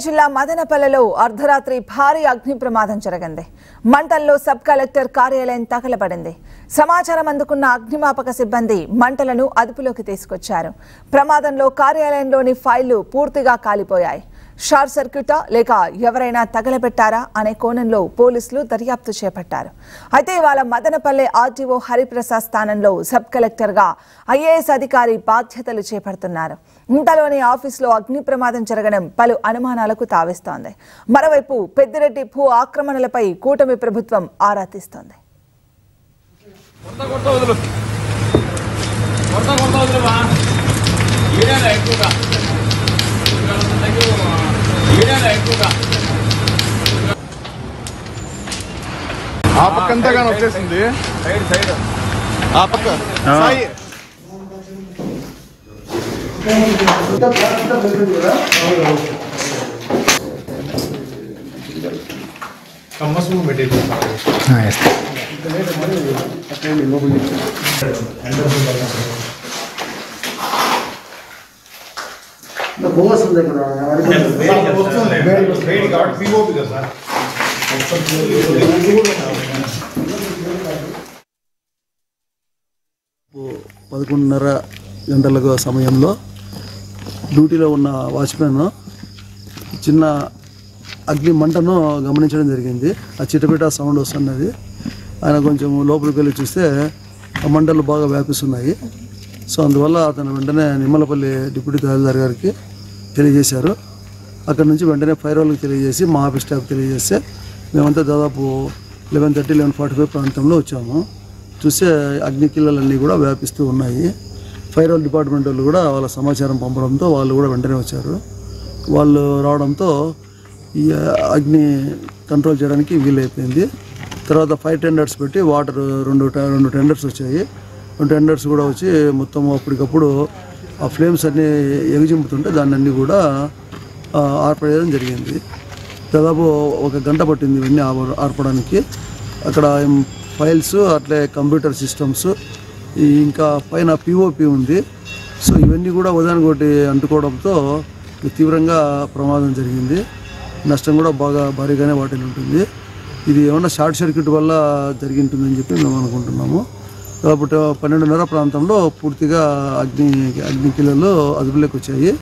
జిల్లా మదనపల్లిలో అర్ధరాత్రి భారీ అగ్ని ప్రమాదం జరిగింది. మంటల్లో సబ్ కలెక్టర్ కార్యాలయం తగలబడింది. సమాచారం అందుకున్న అగ్నిమాపక సిబ్బంది మంటలను అదుపులోకి తీసుకొచ్చారు. ప్రమాదంలో కార్యాలయంలోని ఫైళ్లు పూర్తిగా కాలిపోయాయి. షార్ట్ సర్క్యూటా లేక ఎవరైనా తగలబెట్టారా అనే కోణంలో పోలీసులు దర్యాప్తు చేపట్టారు. అయితే ఇవాళ మదనపల్లి ఆర్టీఓ హరిప్రసాద్ స్థానంలో సబ్ కలెక్టర్గా ఐఏఎస్ అధికారి బాధ్యతలు చేపడుతున్నారు. ఇంతలోని ఆఫీసులో అగ్ని ప్రమాదం జరగడం పలు అనుమానాలకు తావిస్తోంది. మరోవైపు పెద్దిరెడ్డి భూ ఆక్రమణలపై కూటమి ప్రభుత్వం ఆరా తీస్తోంది. ఆ పక్క ఎంతగానో వచ్చేసింది. ఆ పక్క వస్తుంది ఇక్కడ పదకొండున్నర గంటల సమయంలో డ్యూటీలో ఉన్న వాచ్మెన్ చిన్న అగ్ని మంటను గమనించడం జరిగింది. ఆ చిటపిట సౌండ్ వస్తున్నది. ఆయన కొంచెం లోపలికి వెళ్ళి చూస్తే ఆ మంటలు బాగా వ్యాపిస్తున్నాయి. సో అందువల్ల అతను వెంటనే నిమ్మలపల్లి డిప్యూటీ తహసీల్దార్ గారికి తెలియజేశారు. అక్కడ నుంచి వెంటనే ఫైర్ వాళ్ళకి తెలియజేసి మా ఆఫీస్ స్టాఫ్ తెలియజేస్తే మేమంతా దాదాపు 11:30, 11:45 ప్రాంతంలో వచ్చాము. చూస్తే అగ్నికిల్లలన్నీ కూడా వ్యాపిస్తూ ఉన్నాయి. ఫైర్ వాళ్ళ డిపార్ట్మెంట్ వాళ్ళు కూడా వాళ్ళ సమాచారం పంపడంతో వాళ్ళు కూడా వెంటనే వచ్చారు. వాళ్ళు రావడంతో ఈ అగ్ని కంట్రోల్ చేయడానికి వీలైపోయింది. తర్వాత ఫైర్ టెండర్స్ పెట్టి వాటర్ రెండు టెండర్స్ వచ్చాయి. టెండర్స్ కూడా వచ్చి మొత్తం అప్పటికప్పుడు ఆ ఫ్లేమ్స్ అన్నీ ఎగిజింపుతుంటే దాన్ని అన్నీ కూడా ఆర్పేయడం జరిగింది. దాదాపు 1 గంట పట్టింది ఇవన్నీ ఆర్పడానికి. అక్కడ ఫైల్స్ అట్లే కంప్యూటర్ సిస్టమ్స్ ఇంకా పైన పిఓపి ఉంది. సో ఇవన్నీ కూడా ఉదాహరణకోటి అంటుకోవడంతో తీవ్రంగా ప్రమాదం జరిగింది. నష్టం కూడా బాగా భారీగానే వాటిని ఉంటుంది. ఇది ఏమన్నా షార్ట్ సర్క్యూట్ వల్ల జరిగి ఉంటుందని చెప్పి మేము అనుకుంటున్నాము. కాబట్టి 12:30 ప్రాంతంలో పూర్తిగా అగ్నికిల్లలు అదుపులోకి వచ్చాయి.